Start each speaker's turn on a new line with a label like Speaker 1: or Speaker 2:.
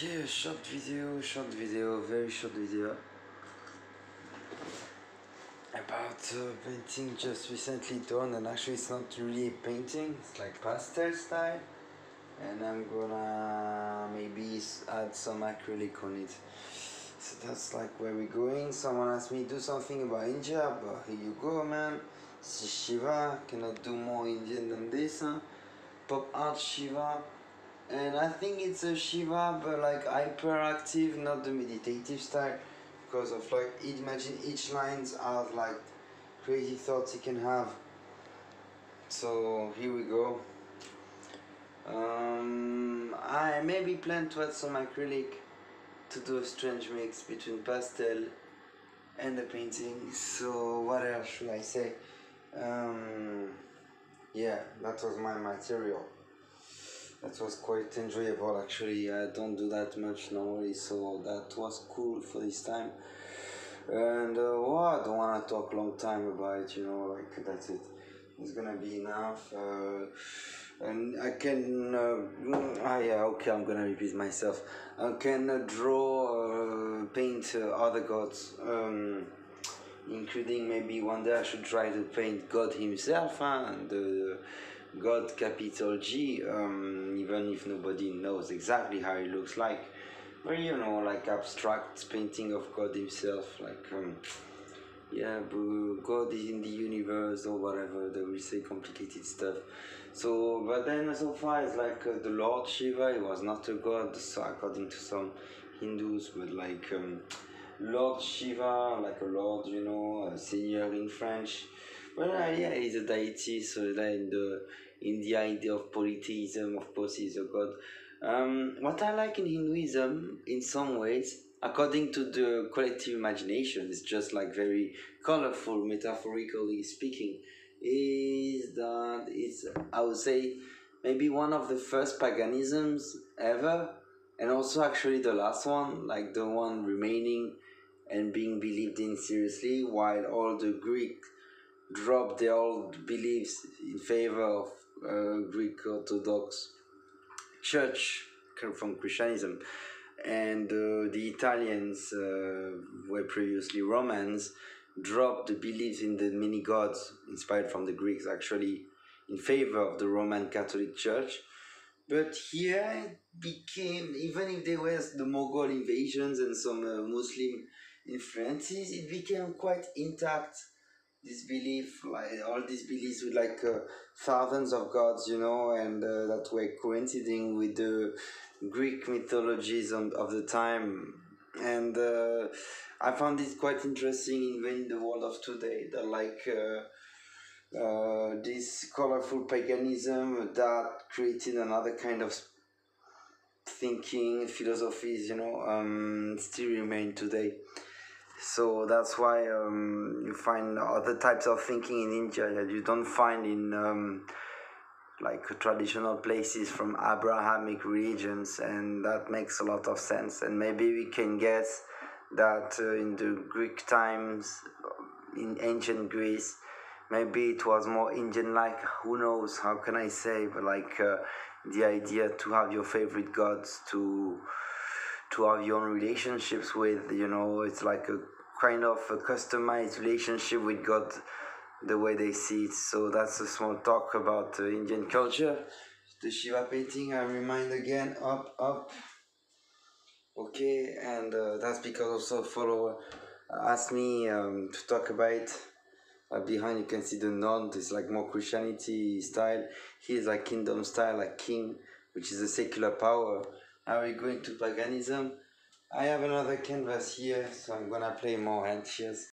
Speaker 1: Okay, short video, very short video about painting just recently done, and actually it's not really a painting, it's like pastel style, and I'm gonna maybe add some acrylic on it. So that's like where we're going. Someone asked me to do something about India, but here you go, man. This is Shiva, cannot do more Indian than this, huh? Pop art Shiva. And I think it's a Shiva, but like hyperactive, not the meditative style, because of like imagine each lines has like crazy thoughts he can have. So here we go. I maybe plan to add some acrylic to do a strange mix between pastel and the painting. So what else should I say? Yeah, that was my material. That was quite enjoyable actually. I don't do that much normally, so that was cool for this time. And well, I don't want to talk long time about it, you know, like that's it. It's gonna be enough. And I can, yeah, okay, I'm gonna repeat myself. I can draw, paint other gods. Including maybe one day I should try to paint God himself, and God capital G, even if nobody knows exactly how he looks like. But you know, like abstract painting of God himself, like, yeah, but God is in the universe or whatever, they will say complicated stuff. So, but then so far it's like the Lord Shiva, he was not a god, so according to some Hindus, but like, Lord Shiva, like a lord, you know, a seigneur in French. But yeah, he's a deity, so then in the idea of polytheism, of course, he's a god. What I like in Hinduism, in some ways, according to the collective imagination, it's just like very colorful, metaphorically speaking, is that it's, I would say, maybe one of the first paganisms ever, and also actually the last one, like the one remaining and being believed in seriously, while all the Greek dropped their old beliefs in favor of Greek Orthodox Church from Christianism. And the Italians were previously Romans, dropped the beliefs in the many gods inspired from the Greeks actually in favor of the Roman Catholic Church. But here it became, even if there was the Mughal invasions and some Muslim influences, it became quite intact. This belief, like all these beliefs with like thousands of gods, you know, and that were coinciding with the Greek mythologies of the time. And I found it quite interesting, even in the world of today, that like this colorful paganism that created another kind of thinking, philosophies, you know, still remain today. So that's why you find other types of thinking in India that you don't find in like traditional places from Abrahamic religions, and that makes a lot of sense. And maybe we can guess that in the Greek times, in ancient Greece, maybe it was more Indian-like. Who knows? How can I say? But like the idea to have your favorite gods to have your own relationships with, you know, it's like a kind of a customized relationship with God, the way they see it. So that's a small talk about Indian culture. The Shiva painting, I remind again, up. Okay, and that's because also a follower asked me to talk about it. Behind you can see the nun, it's like more Christianity style. Here's like kingdom style, like king, which is a secular power. Now we're going to paganism. I have another canvas here, so I'm gonna play more, and cheers.